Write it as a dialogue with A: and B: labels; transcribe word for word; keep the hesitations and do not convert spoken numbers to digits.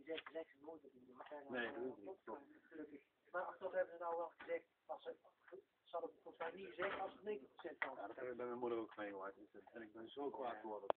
A: gezegd, gezegd ze nooit dat die
B: Nee, dat hoeft niet.
A: gelukkig. Maar achteraf hebben ze nou wel gezegd, als ze, ze hadden volgens mij niet gezegd als het negen procent was.
B: Ja, dat heb ik bij mijn moeder ook meegemaakt. En ik ben zo kwaad geworden.